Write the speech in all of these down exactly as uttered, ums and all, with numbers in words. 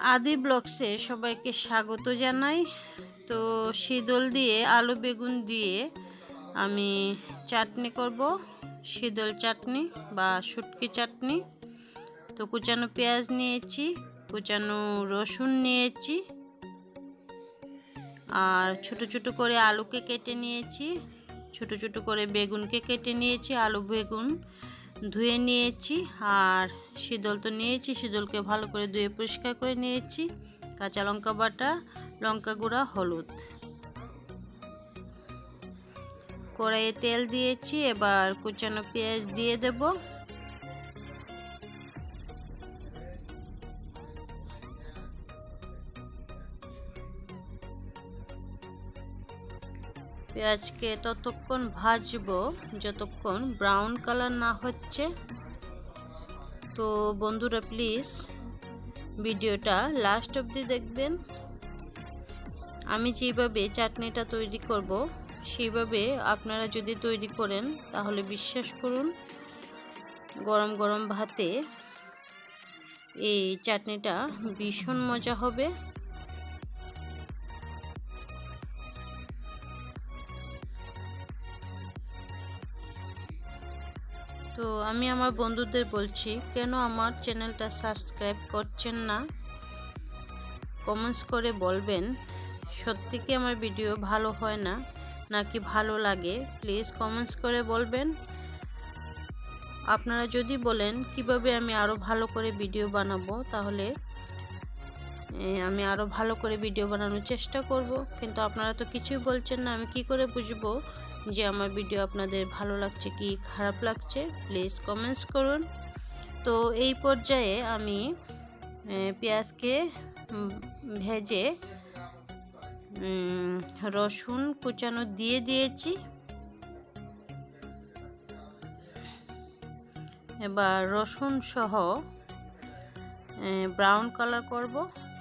আদি ব্লগসে সবাইকে স্বাগত জানাই। তো শীতল দিয়ে আলু বেগুন দিয়ে আমি চাটনি করব, শীতল চাটনি বা শুটকি চাটনি। তো কুচানো পেঁয়াজ নিয়েছি, কুচানো রসুন নিয়েছি, আর ছোট ছোট করে আলুকে কেটে নিয়েছি, ছোট ছোট করে বেগুনকে কেটে নিয়েছি, আলু বেগুন ধুয়ে নিয়েছি, আর শীতল তো নিয়েছি, শীতলকে ভালো করে ধুয়ে পরিষ্কার করে নিয়েছি। কাঁচা লঙ্কা বাটা, লঙ্কা গুঁড়া, হলুদ। কড়াইয়ে তেল দিয়েছি, এবার কুচানো পেঁয়াজ দিয়ে দেব। পেঁয়াজকে ততক্ষণ ভাজবো যতক্ষণ ব্রাউন কালার না হচ্ছে। তো বন্ধুরা প্লিজ ভিডিওটা লাস্ট অবধি দেখবেন। আমি যেভাবে চাটনিটা তৈরি করব সেইভাবে আপনারা যদি তৈরি করেন তাহলে বিশ্বাস করুন গরম গরম ভাতে এই চাটনিটা ভীষণ মজা হবে। তো আমি আমার বন্ধুদের বলছি, কেন আমার চ্যানেলটা সাবস্ক্রাইব করছেন না, কমেন্টস করে বলবেন। সত্যি কি আমার ভিডিও ভালো হয় না নাকি ভালো লাগে, প্লিজ কমেন্টস করে বলবেন। আপনারা যদি বলেন কিভাবে আমি আরও ভালো করে ভিডিও বানাবো, তাহলে আমি আরও ভালো করে ভিডিও বানানোর চেষ্টা করব। কিন্তু আপনারা তো কিছুই বলছেন না, আমি কি করে বুঝবো যে আমার ভিডিও আপনাদের ভালো লাগছে কি খারাপ লাগছে? প্লিজ কমেন্টস করুন। তো এই পর্যায়ে আমি পেঁয়াজকে ভেজে রসুন কুচানো দিয়ে দিয়েছি। এবার রসুন সহ ব্রাউন কালার করব।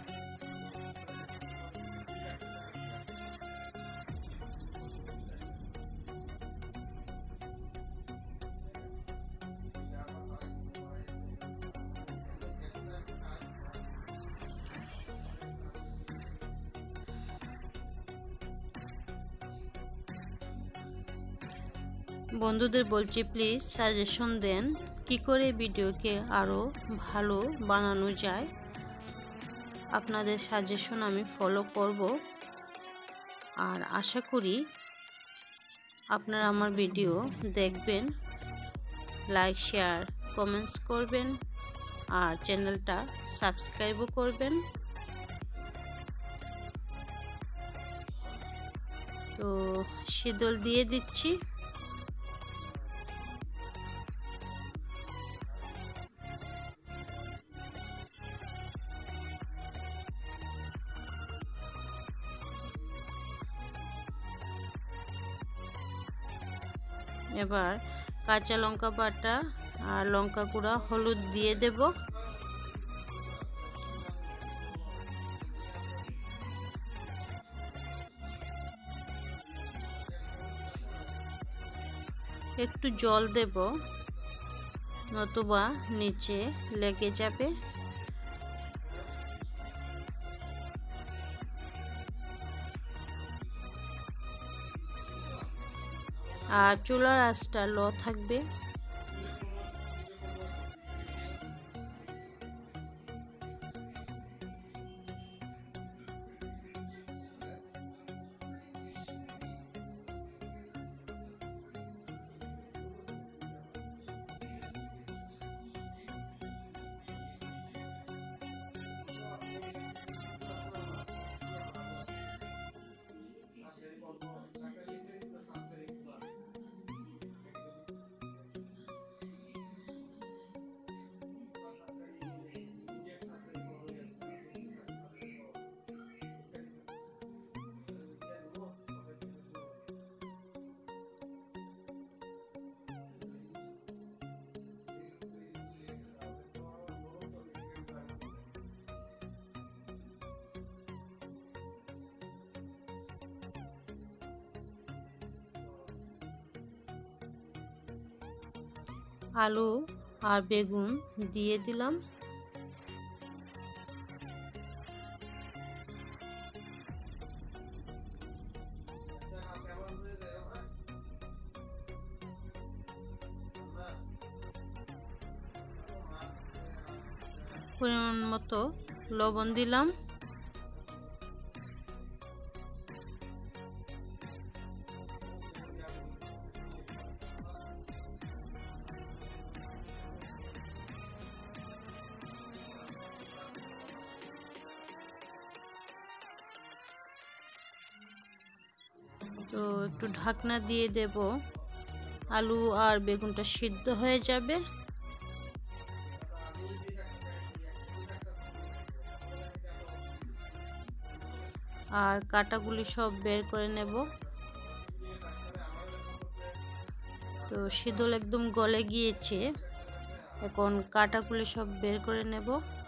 বন্ধুদের বলছি প্লিজ সাজেশন দেন কি করে ভিডিওকে আরও ভালো বানানো যায়। আপনাদের সাজেশন আমি ফলো করব, আর আশা করি আপনারা আমার ভিডিও দেখবেন, লাইক শেয়ার কমেন্টস করবেন, আর চ্যানেলটা সাবস্ক্রাইবও করবেন। তো শীতল দিয়ে দিচ্ছি। এবার কাঁচা লঙ্কা বাটা আর লঙ্কা গুঁড়া, হলুদ দিয়ে দেব। একটু জল দেব, নতুবা নিচে লেগে যাবে। আর চুলার আঁচটা লো থাকবে। আলু আর বেগুন দিয়ে দিলাম। পরিমাণ মতো লবণ দিলাম। তো একটু ঢাকনা দিয়ে দেব, আলু আর বেগুনটা সিদ্ধ হয়ে যাবে। আর কাঁটাগুলি সব বের করে নেব। তো শীতল একদম গলে গিয়েছে, এখন কাঁটাগুলি সব বের করে নেব।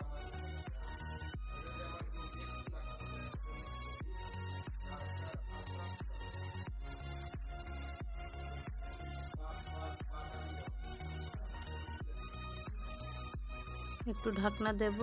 একটু ঢাকনা দেব।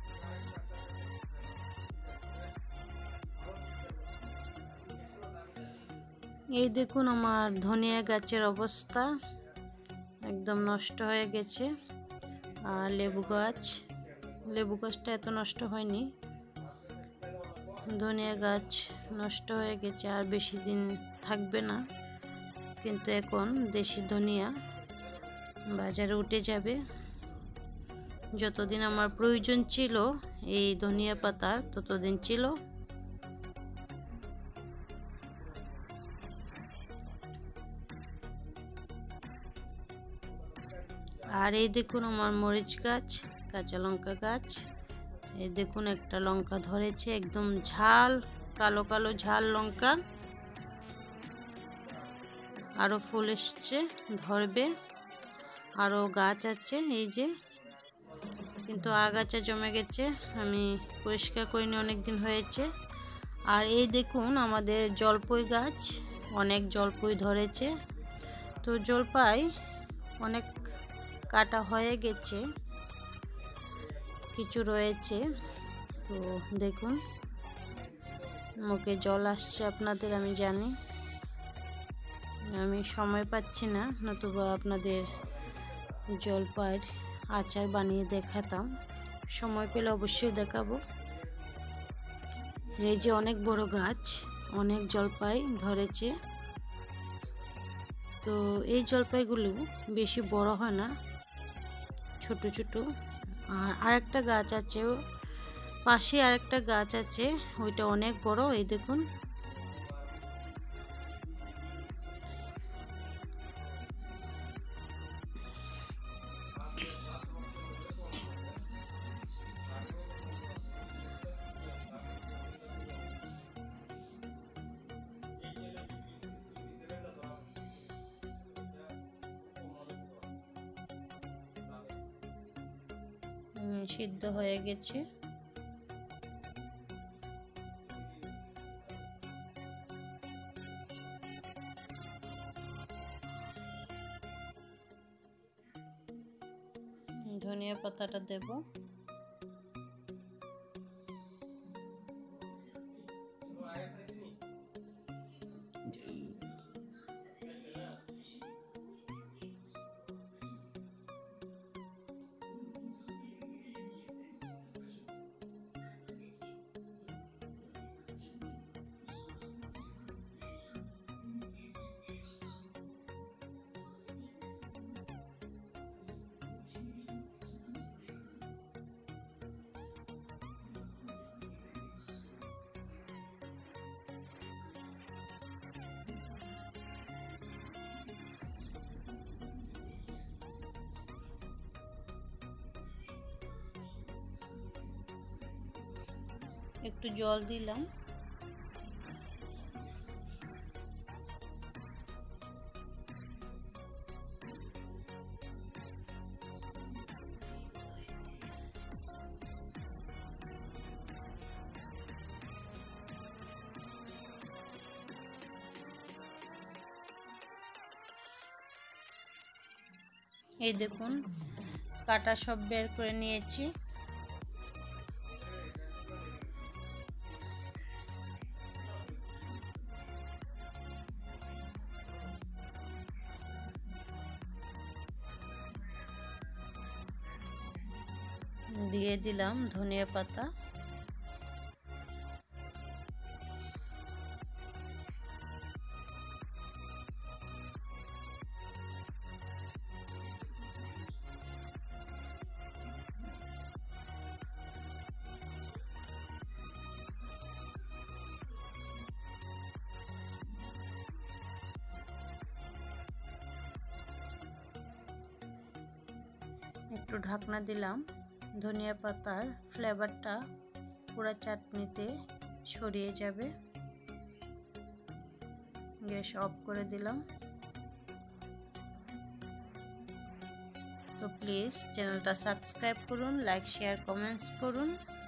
এই দেখুন আমার ধনিয়া গাছের অবস্থা একদম নষ্ট হয়ে গেছে। আর লেবু গাছ, লেবু গাছটা এত নষ্ট হয়নি, ধনিয়া গাছ নষ্ট হয়ে গেছে, আর বেশি দিন থাকবে না। কিন্তু এখন দেশি ধনিয়া বাজারে উঠে যাবে। যতদিন আমার প্রয়োজন ছিল এই ধনিয়া পাতা ততদিন ছিল। আর এই দেখুন আমার মরিচ গাছ, কাঁচা লঙ্কা গাছ। এই দেখুন একটা লঙ্কা ধরেছে, একদম ঝাল, কালো কালো ঝাল লঙ্কা। আরো ফুল এসছে, ধরবে। আরো গাছ আছে এই যে, কিন্তু আগাছা জমে গেছে, আমি পরিষ্কার করিনি, অনেক দিন হয়েছে। আর এই দেখুন আমাদের জলপাই গাছ, অনেক জলপাই ধরেছে। তো জলপাই অনেক কাটা হয়ে গেছে, কিছু রয়েছে। তো দেখুন মুখে জল আসছে আপনাদের, আমি জানি, আমি সময় পাচ্ছি না, নতুবা আপনাদের জলপাইয়ের আচার বানিয়ে দেখাতাম। সময় পেলে অবশ্যই দেখাবো। এই যে অনেক বড় গাছ, অনেক জলপাই ধরেছে। তো এই জলপাইগুলো বেশি বড় হয় না, ছোট ছোট। আর আরেকটা গাছ আছে পাশে, আরেকটা গাছ আছে, ওইটা অনেক বড়। এই দেখুন সিদ্ধ হয়ে গেছে। ধনিয়া পাতাটা দেব। একটু জল দিলাম। এই দেখুন কাটা সব বের করে নিয়েছি। দিয়ে দিলাম ধনিয়া পাতা। একটু ঢাকনা দিলাম, ধনিয়া পাতার ফ্লেভারটা পুরো চাটনিতে ছড়িয়ে যাবে। গ্যাস অফ করে দিলাম। তো প্লিজ চ্যানেলটা সাবস্ক্রাইব করুন, লাইক শেয়ার কমেন্টস করুন।